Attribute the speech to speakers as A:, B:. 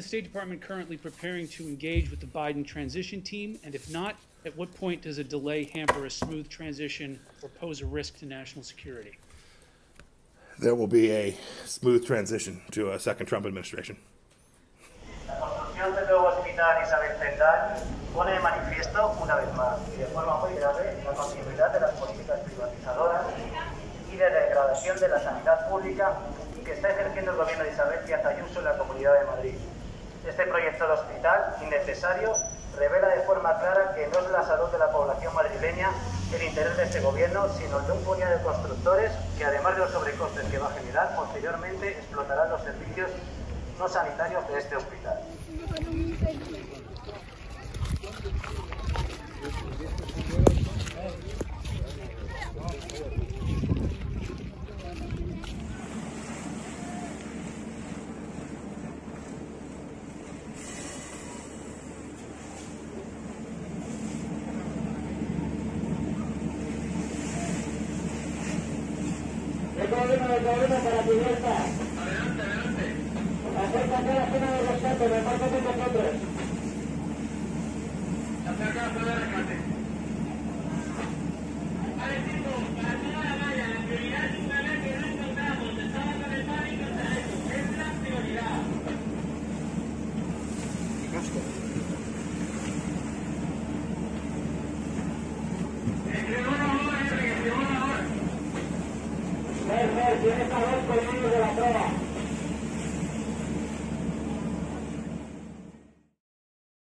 A: the State Department currently preparing to engage with the Biden transition team? And if not, at what point does a delay hamper a smooth transition or pose a risk to national security?
B: There will be a smooth transition to a second Trump administration.
C: La construcción del nuevo hospital Isabel Zendal pone de manifiesto una vez más y de forma muy grave la continuidad de las políticas privatizadoras y de degradación de la sanidad pública que está ejerciendo el gobierno de Isabel Díaz Ayuso en la Comunidad de Madrid. Este proyecto de hospital innecesario revela de forma clara que no es la salud de la población madrileña el interés de este gobierno, sino el de un puñado de constructores que, además de los sobrecostes que va a generar, posteriormente explotarán los servicios no sanitarios de este hospital.
D: El problema para cubierta. Adelante, adelante. Acércate a la zona de rescate, repártate con nosotros. Acerca a la zona de rescate. Vale, chicos, para toda la malla, la prioridad es un bebé que no encontramos. Estaba con el pánico, es la prioridad. Tienes a dos colmillos de la prueba.